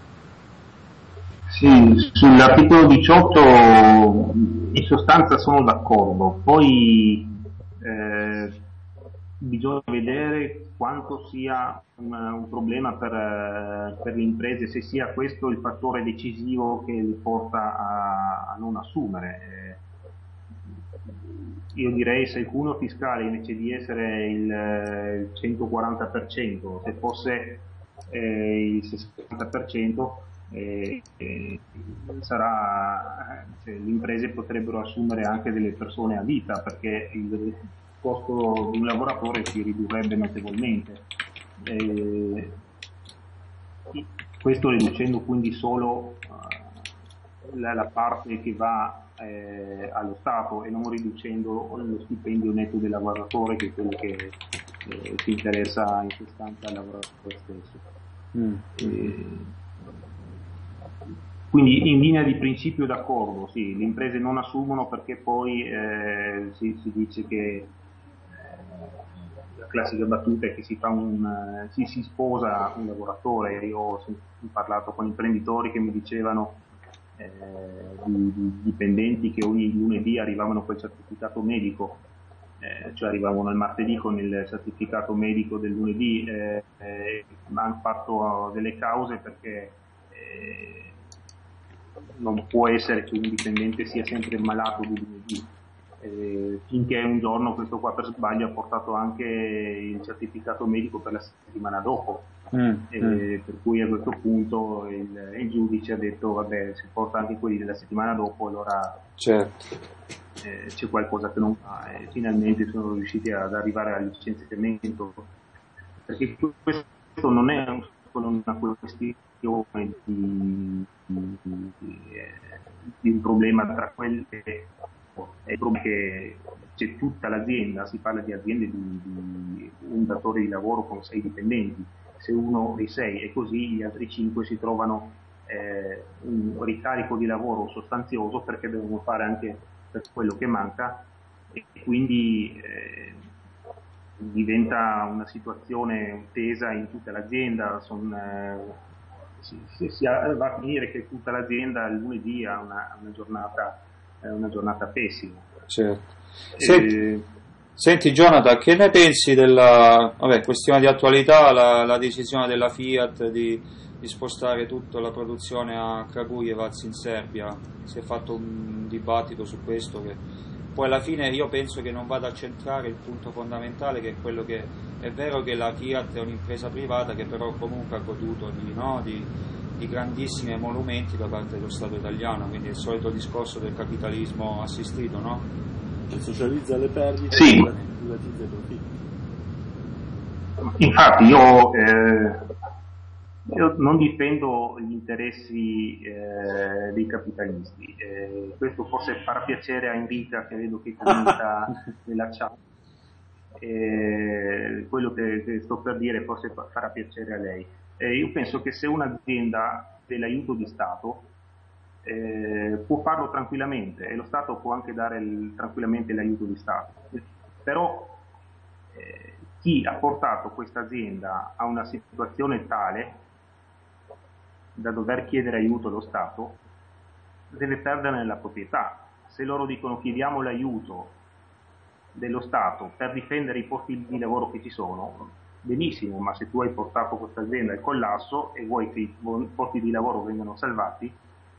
Sì, sull'articolo 18 in sostanza sono d'accordo, poi bisogna vedere quanto sia un problema per le imprese, se sia questo il fattore decisivo che le porta a non assumere. Io direi, se il cuneo fiscale invece di essere il 140%, se fosse il 60%, le imprese potrebbero assumere anche delle persone a vita, perché il costo di un lavoratore si ridurrebbe notevolmente, questo riducendo quindi solo la parte che va allo Stato e non riducendo lo stipendio netto del lavoratore, che è quello che si interessa in sostanza al lavoratore stesso. Quindi in linea di principio d'accordo, sì, le imprese non assumono perché poi si dice che la classica battuta è che si sposa un lavoratore. Io ho parlato con imprenditori che mi dicevano di dipendenti che ogni lunedì arrivavano col certificato medico, cioè arrivavano il martedì con il certificato medico del lunedì, hanno fatto delle cause perché non può essere che un dipendente sia sempre malato di lunedì, finché un giorno questo qua per sbaglio ha portato anche il certificato medico per la settimana dopo, per cui a questo punto il giudice ha detto vabbè, se porta anche quelli della settimana dopo, allora certo. C'è qualcosa che non va, e finalmente sono riusciti ad arrivare al licenziamento, perché questo non è solo una questione di un problema tra quelle, è il problema che c'è tutta l'azienda, si parla di aziende di un datore di lavoro con 6 dipendenti, se uno dei 6 è così, gli altri 5 si trovano un ricarico di lavoro sostanzioso, perché devono fare anche per quello che manca, e quindi diventa una situazione tesa in tutta l'azienda. Va a finire che tutta l'azienda il lunedì ha una giornata pessima. Certo. Senti Jonathan, che ne pensi della questione di attualità, la decisione della Fiat di spostare tutta la produzione a Kragujevac in Serbia? Si è fatto un dibattito su questo, che poi alla fine io penso che non vada a centrare il punto fondamentale, che è quello che è vero che la Fiat è un'impresa privata che però comunque ha goduto di grandissimi emolumenti da parte dello Stato italiano, quindi è il solito discorso del capitalismo assistito, no? Che socializza le perdite sì. E privatizza i profitti. Infatti io non difendo gli interessi dei capitalisti, questo forse farà piacere a Enrica, che vedo che commenta nella chat, quello che sto per dire forse farà piacere a lei. Io penso che se un'azienda ha dell'aiuto di Stato può farlo tranquillamente, e lo Stato può anche dare tranquillamente l'aiuto di Stato, però chi ha portato questa azienda a una situazione tale da dover chiedere aiuto allo Stato deve perderne la proprietà. Se loro dicono chiediamo l'aiuto dello Stato per difendere i posti di lavoro che ci sono, benissimo, ma se tu hai portato questa azienda al collasso e vuoi che i posti di lavoro vengano salvati,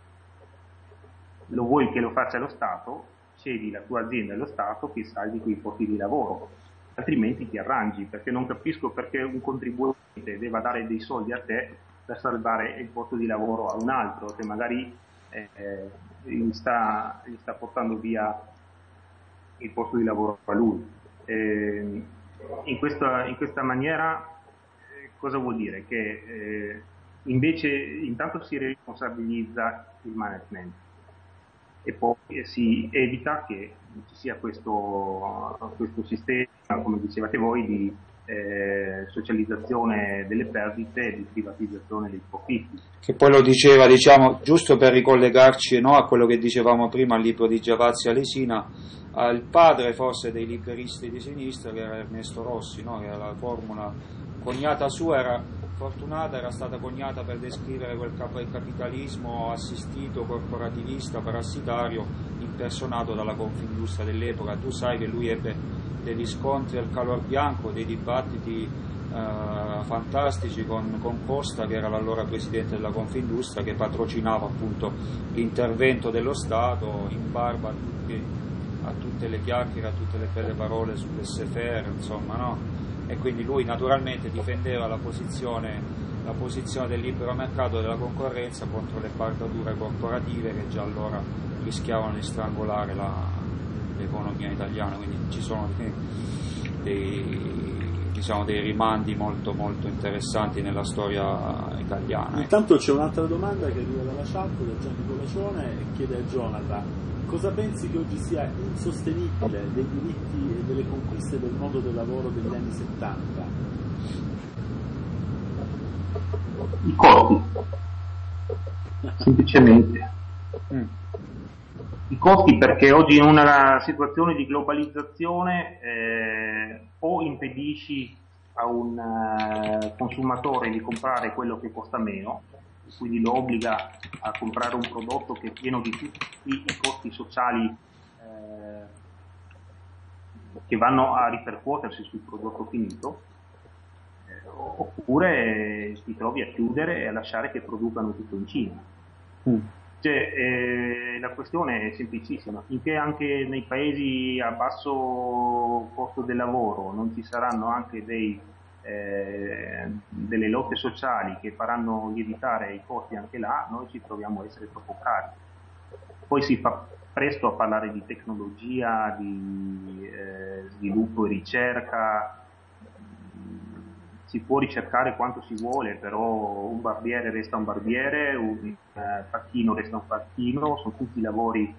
lo vuoi che lo faccia lo Stato, cedi la tua azienda allo Stato che salvi quei posti di lavoro, altrimenti ti arrangi, perché non capisco perché un contribuente deve dare dei soldi a te per salvare il posto di lavoro a un altro che magari gli sta portando via il posto di lavoro a lui. In questa maniera cosa vuol dire? Che invece intanto si responsabilizza il management e poi si evita che ci sia questo sistema, come dicevate voi, di socializzazione delle perdite e di privatizzazione dei profitti. Che poi lo diceva, diciamo, giusto per ricollegarci, no, a quello che dicevamo prima al libro di Giavazzi Alesina, il padre forse dei liberisti di sinistra, che era Ernesto Rossi, no, che era la formula coniata sua, era fortunata, era stata coniata per descrivere quel capitalismo assistito, corporativista, parassitario, impersonato dalla Confindustria dell'epoca. Tu sai che lui ebbe degli scontri al Calor Bianco, dei dibattiti fantastici con Costa, che era l'allora presidente della Confindustria, che patrocinava appunto l'intervento dello Stato in barba a tutte le chiacchiere, a tutte le belle parole sull'SFR, insomma, no? E quindi lui naturalmente difendeva la posizione del libero mercato e della concorrenza contro le bardature corporative che già allora rischiavano di strangolare l'economia italiana, quindi ci sono dei rimandi molto molto interessanti nella storia italiana. Intanto c'è un'altra domanda che arriva dalla chat da Gianni Colacione e chiede a Jonathan: cosa pensi che oggi sia insostenibile dei diritti e delle conquiste del mondo del lavoro degli anni 70? I costi, semplicemente. I costi, perché oggi in una situazione di globalizzazione o impedisci a un consumatore di comprare quello che costa meno, quindi lo obbliga a comprare un prodotto che è pieno di tutti i costi sociali che vanno a ripercuotersi sul prodotto finito, oppure ti trovi a chiudere e a lasciare che producano tutto in Cina. La questione è semplicissima: finché anche nei paesi a basso costo del lavoro non ci saranno anche delle lotte sociali che faranno lievitare i costi anche là, noi ci troviamo a essere troppo cari. Poi si fa presto a parlare di tecnologia, di sviluppo e ricerca. Si può ricercare quanto si vuole, però un barbiere resta un barbiere, un facchino resta un facchino, sono tutti lavori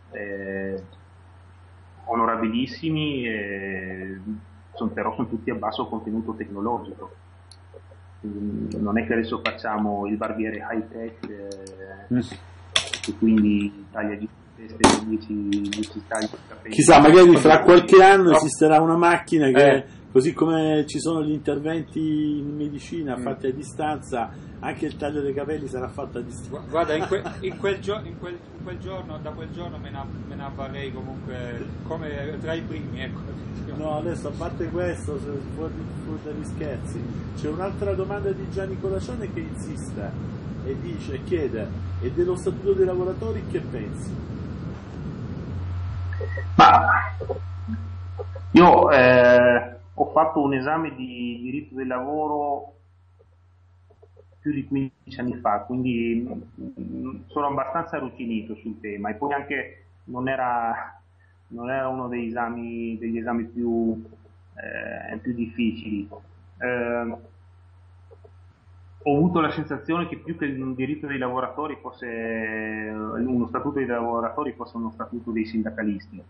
onorabilissimi, però sono tutti a basso contenuto tecnologico. Quindi non è che adesso facciamo il barbiere high tech e quindi taglia 10 tagli di capelli. Chissà, magari fra qualche anno esisterà una macchina che così come ci sono gli interventi in medicina fatti a distanza, anche il taglio dei capelli sarà fatto a distanza. Guarda, da quel giorno me ne avvarrei comunque come tra i primi, ecco. No, adesso a parte questo, fuori dagli scherzi, c'è un'altra domanda di Gianni Colacione che insiste e chiede: e dello statuto dei lavoratori che pensi? Ma io ho fatto un esame di diritto del lavoro più di 15 anni fa, quindi sono abbastanza arrugginito sul tema, e poi anche non era uno degli esami più difficili. Ho avuto la sensazione che più che un diritto dei lavoratori fosse uno statuto dei lavoratori fosse uno statuto dei sindacalisti.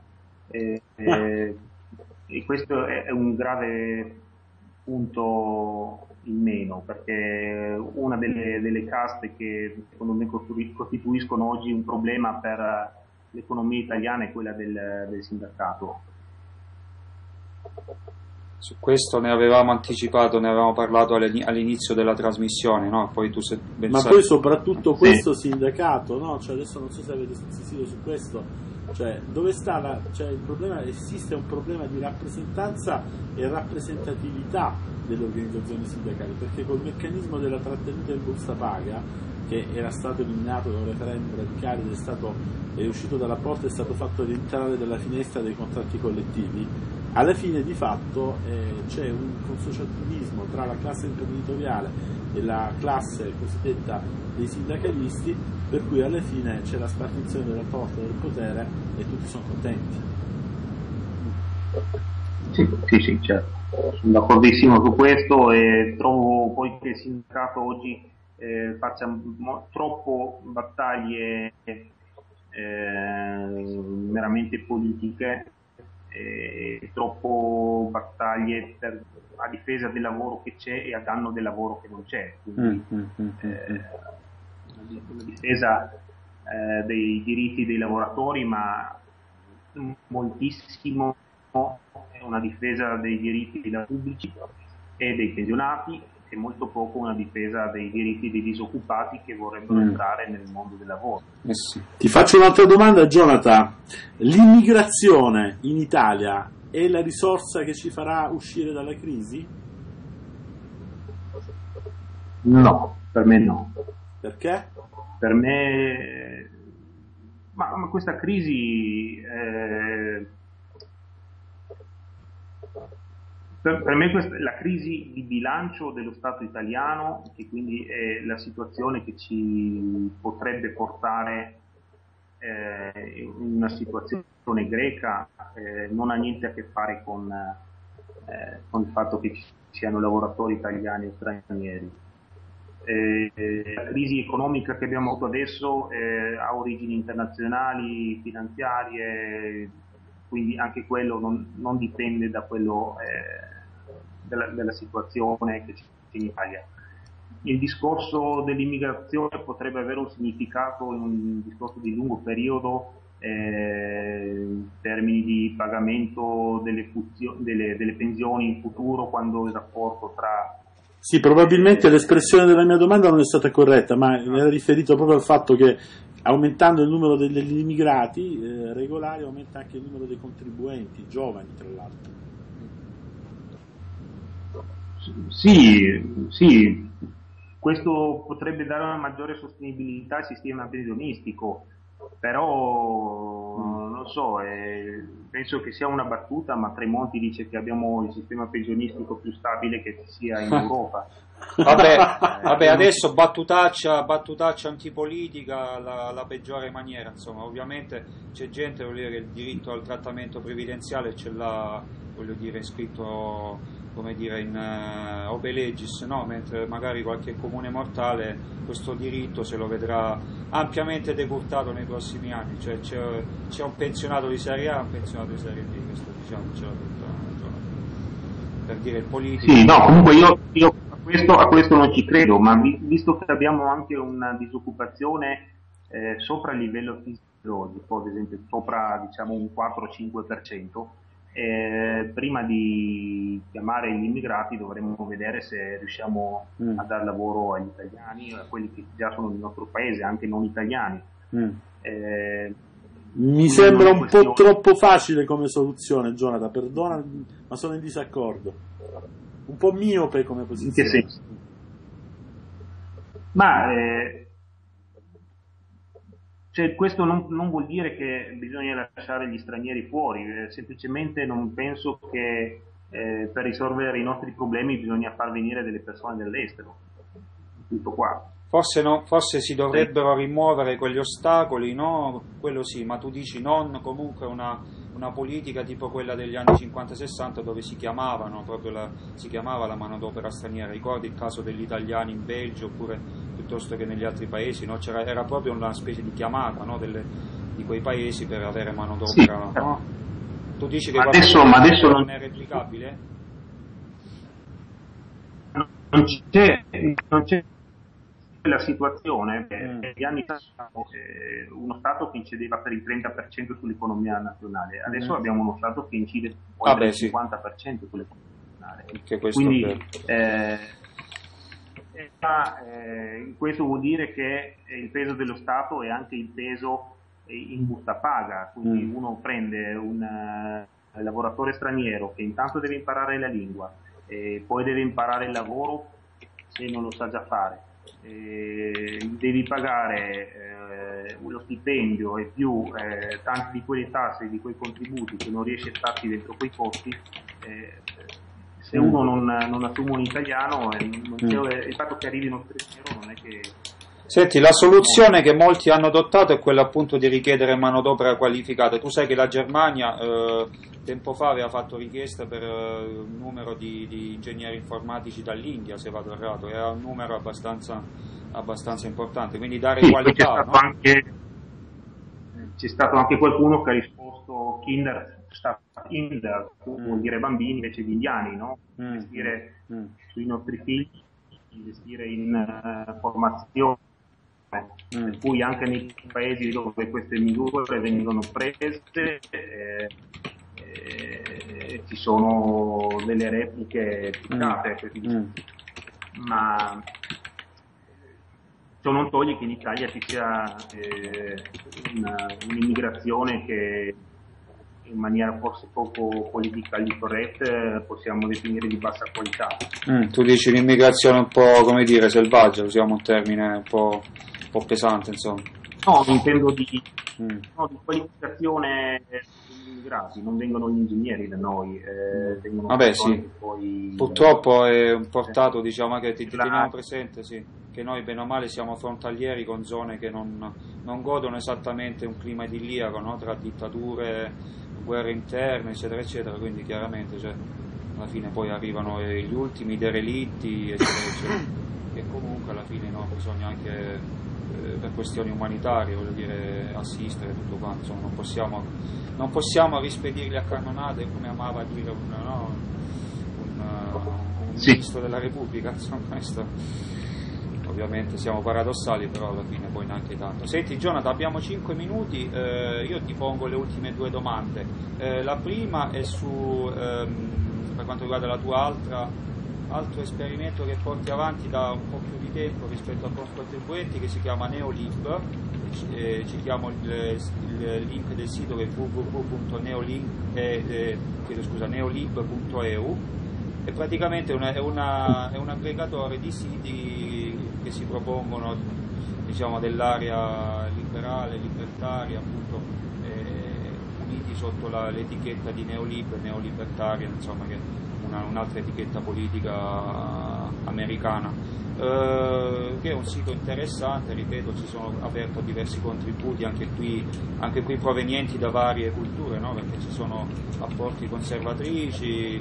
E questo è un grave punto in meno, perché una delle caste che secondo me costituiscono oggi un problema per l'economia italiana è quella del sindacato. Su questo ne avevamo anticipato, ne avevamo parlato all'inizio della trasmissione, no? Poi tu ma poi soprattutto questo sindacato, no? Cioè adesso non so se avete sentito su questo, cioè dove sta il problema? Esiste un problema di rappresentanza e rappresentatività delle organizzazioni sindacali, perché col meccanismo della trattenuta in busta paga, che era stato eliminato da un referendum radicale ed è uscito dalla porta, è stato fatto rientrare dalla finestra dei contratti collettivi, alla fine di fatto c'è un consociativismo tra la classe imprenditoriale e la classe cosiddetta dei sindacalisti, per cui alla fine c'è la spartizione della torta del potere e tutti sono contenti. Sì, certo. Sono d'accordissimo su questo, e trovo poi che il sindacato oggi faccia troppo battaglie meramente politiche, troppo battaglie a difesa del lavoro che c'è e a danno del lavoro che non c'è. Quindi, una difesa dei diritti dei lavoratori, ma moltissimo è una difesa dei diritti dei pubblici e dei pensionati, e molto poco una difesa dei diritti dei disoccupati che vorrebbero entrare nel mondo del lavoro. Sì. Ti faccio un'altra domanda, Jonathan. L'immigrazione in Italia è la risorsa che ci farà uscire dalla crisi? No, per me no. Perché? Per me, ma questa crisi, per me la crisi di bilancio dello Stato italiano, che quindi è la situazione che ci potrebbe portare in una situazione greca, non ha niente a che fare con il fatto che ci siano lavoratori italiani o stranieri. La crisi economica che abbiamo avuto adesso ha origini internazionali, finanziarie, quindi anche quello non dipende da quello della situazione che c'è in Italia. Il discorso dell'immigrazione potrebbe avere un significato in un discorso di lungo periodo, in termini di pagamento delle pensioni in futuro, quando il rapporto tra... Sì, probabilmente l'espressione della mia domanda non è stata corretta, ma era riferito proprio al fatto che aumentando il numero degli immigrati regolari aumenta anche il numero dei contribuenti, giovani tra l'altro. Sì, questo potrebbe dare una maggiore sostenibilità al sistema pensionistico, però non so, penso che sia una battuta, ma Tremonti dice che abbiamo il sistema pensionistico più stabile che ci sia in Europa. Vabbè, adesso battutaccia antipolitica la peggiore maniera, insomma. Ovviamente c'è gente, voglio dire, che il diritto al trattamento previdenziale ce l'ha, voglio dire, iscritto, come dire, in ope legis, no? Mentre magari qualche comune mortale questo diritto se lo vedrà ampiamente decurtato nei prossimi anni, cioè c'è un pensionato di serie A e un pensionato di serie B, questo diciamo ce l'ha tutta, per dire il politico. Sì, no, comunque io a questo non ci credo, ma visto che abbiamo anche una disoccupazione sopra il livello fisiologico, ad esempio sopra, diciamo, un 4-5%, prima di chiamare gli immigrati dovremmo vedere se riusciamo a dar lavoro agli italiani, a quelli che già sono nel nostro paese, anche non italiani. Mi sembra un po' troppo facile come soluzione, Jonathan, perdona, ma sono in disaccordo. Un po' miope come posizione. In che senso? Ma cioè, questo non vuol dire che bisogna lasciare gli stranieri fuori, semplicemente non penso che per risolvere i nostri problemi bisogna far venire delle persone dall'estero. Tutto qua. Forse si dovrebbero rimuovere quegli ostacoli, no? Quello sì, ma tu dici non comunque una politica tipo quella degli anni 50-60 dove si chiamava la manodopera straniera. Ricordi il caso degli italiani in Belgio oppure piuttosto che negli altri paesi, no? Era proprio una specie di chiamata, no? di quei paesi per avere manodopera, sì. No? Tu dici che adesso non è replicabile? Non c'è la situazione, negli anni uno Stato che incideva per il 30% sull'economia nazionale, adesso abbiamo uno Stato che incide oltre il 50% sull'economia nazionale. Quindi questo vuol dire che il peso dello Stato è anche il peso in busta paga, quindi uno prende un lavoratore straniero che intanto deve imparare la lingua, poi deve imparare il lavoro se non lo sa già fare, devi pagare lo stipendio e più tante di quelle tasse e di quei contributi che non riesce a starti dentro quei costi. Se uno non assume un italiano, il fatto che arrivi uno straniero non è che Senti, la soluzione che molti hanno adottato è quella appunto di richiedere manodopera qualificata. Tu sai che la Germania tempo fa aveva fatto richiesta per un numero di ingegneri informatici dall'India, se vado errato, era un numero abbastanza importante, quindi dare qualità. C'è stato anche qualcuno che ha risposto Kinder, vuol dire bambini invece di indiani, no? Investire sui nostri figli, investire in formazione. Per cui anche nei paesi dove queste misure vengono prese ci sono delle repliche piccate, ma ciò non toglie che in Italia ci sia un'immigrazione che in maniera forse poco politically correct possiamo definire di bassa qualità. Tu dici un'immigrazione un po', come dire, selvaggia, usiamo un termine un po' pesante, insomma. No, intendo di qualificazione degli immigrati, non vengono gli ingegneri da noi, vengono sì. Poi, purtroppo è un portato, diciamo, che ti teniamo presente, sì, che noi bene o male siamo frontalieri con zone che non godono esattamente un clima idilliaco, no? Tra dittature, guerre interne, eccetera, eccetera, quindi chiaramente alla fine poi arrivano gli ultimi derelitti, eccetera, eccetera, che comunque alla fine bisogna anche per questioni umanitarie, voglio dire, assistere tutto quanto, insomma, non possiamo rispedirli a cannonate, come amava dire un ministro della Repubblica, insomma, questo ovviamente siamo paradossali, però alla fine poi neanche tanto. Senti Jonathan, abbiamo 5 minuti, io ti pongo le ultime 2 domande. La prima è per quanto riguarda la tua altro esperimento che porti avanti da un po' più di tempo rispetto a Contribuenti, che si chiama Neolib. Citiamo il link del sito che è www.neolib.eu, e praticamente è un aggregatore di siti che si propongono, diciamo, dell'area liberale, libertaria, appunto, uniti sotto l'etichetta di neolibertaria, insomma, che è un'altra etichetta politica americana, che è un sito interessante, ripeto, ci sono aperto diversi contributi anche qui provenienti da varie culture, no? Perché ci sono apporti conservatori,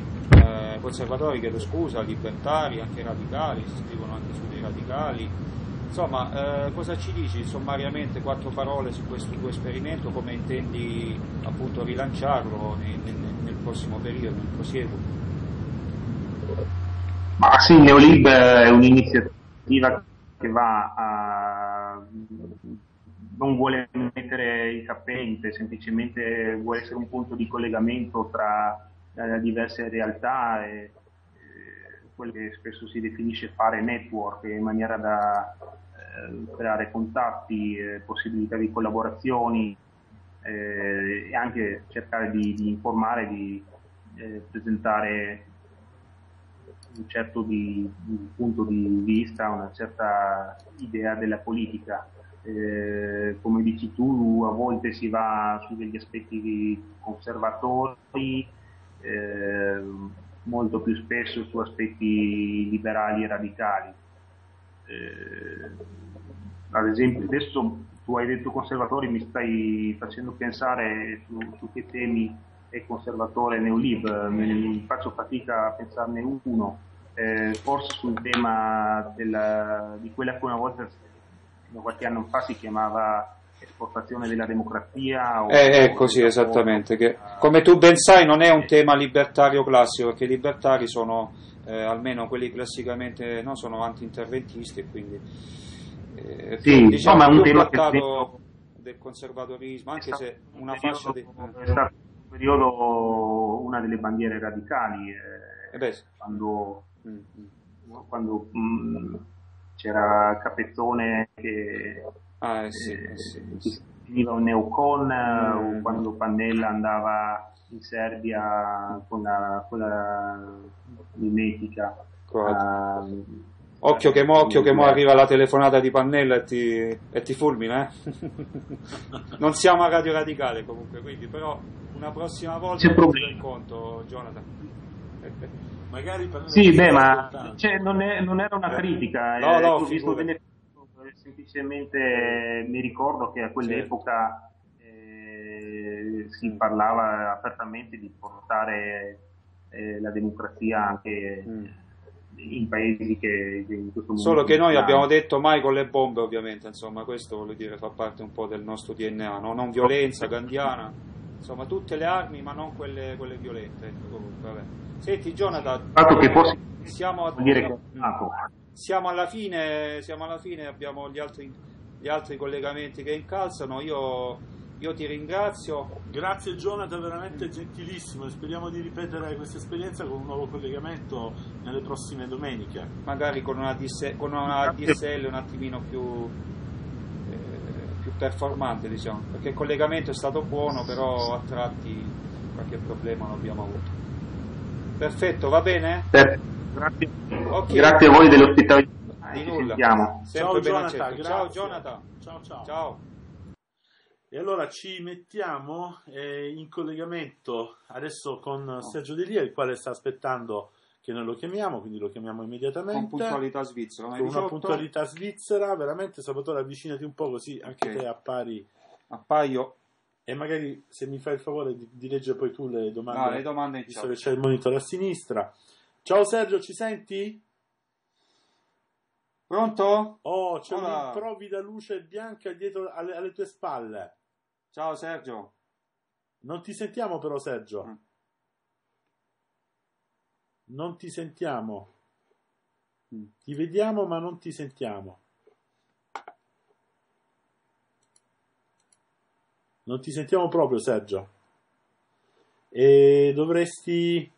libertari, anche radicali, si scrivono anche su dei radicali. Insomma, cosa ci dici sommariamente, 4 parole su questo tuo esperimento, come intendi appunto rilanciarlo nel prossimo periodo, nel prosieguo? Ma sì, Neolib è un'iniziativa che non vuole mettere il cappente, semplicemente vuole essere un punto di collegamento tra diverse realtà e quello che spesso si definisce fare network, in maniera da creare contatti, possibilità di collaborazioni, e anche cercare di informare, di presentare un certo punto di vista, una certa idea della politica. Come dici tu, a volte si va su degli aspetti conservatori, molto più spesso su aspetti liberali e radicali. Ad esempio, adesso tu hai detto conservatori, mi stai facendo pensare su che temi è conservatore Neolib. Mi faccio fatica a pensarne uno, forse sul tema di quella che una volta, qualche anno fa, si chiamava esportazione della democrazia. Così, esattamente, che come tu ben sai non è un tema libertario classico, perché i libertari sono, almeno quelli classicamente, no, sono anti-interventisti, e quindi sì, diciamo, ma è un tema del conservatorismo, anche se una fascia di... È stato un periodo una delle bandiere radicali, quando c'era Capezzone che si definiva un neocon, o quando Pannella andava in Serbia con la mimetica. Occhio che mo arriva la telefonata di Pannella e ti fulmina, Non siamo a Radio Radicale comunque, quindi però una prossima volta ti do conto, Jonathan. Magari sì, ma non era una critica. No, ho visto delle semplicemente mi ricordo che a quell'epoca si parlava apertamente di portare la democrazia anche in paesi che in questo momento... Solo che noi abbiamo detto mai con le bombe, ovviamente, insomma, questo voglio dire fa parte un po' del nostro DNA, no? Non violenza gandhiana, insomma, tutte le armi, ma non quelle violente. Ecco, comunque, vabbè. Senti, Jonathan, siamo alla fine, abbiamo gli altri collegamenti che incalzano. Io ti ringrazio. Grazie Jonathan, veramente gentilissimo, e speriamo di ripetere questa esperienza con un nuovo collegamento nelle prossime domeniche. Magari con una DSL un attimino più performante, diciamo, perché il collegamento è stato buono, però a tratti qualche problema l'abbiamo avuto. Perfetto, va bene? Grazie. Okay. Grazie a voi dell'ospitalità. Di nulla. Ciao Jonathan, ciao Jonathan. Ciao. E allora ci mettiamo in collegamento adesso con Sergio Delia, il quale sta aspettando che noi lo chiamiamo, quindi lo chiamiamo immediatamente. Con puntualità svizzera. Con una puntualità svizzera, veramente. Salvatore, avvicinati un po' così anche te appaio. E magari se mi fai il favore di leggere poi tu le domande. Le domande in visto che c'è il monitor a sinistra. Ciao Sergio, ci senti? Pronto? Oh, c'è un'improvvida luce bianca dietro alle tue spalle. Ciao Sergio. Non ti sentiamo però, Sergio. Non ti sentiamo. Ti vediamo ma non ti sentiamo. Non ti sentiamo proprio, Sergio. E dovresti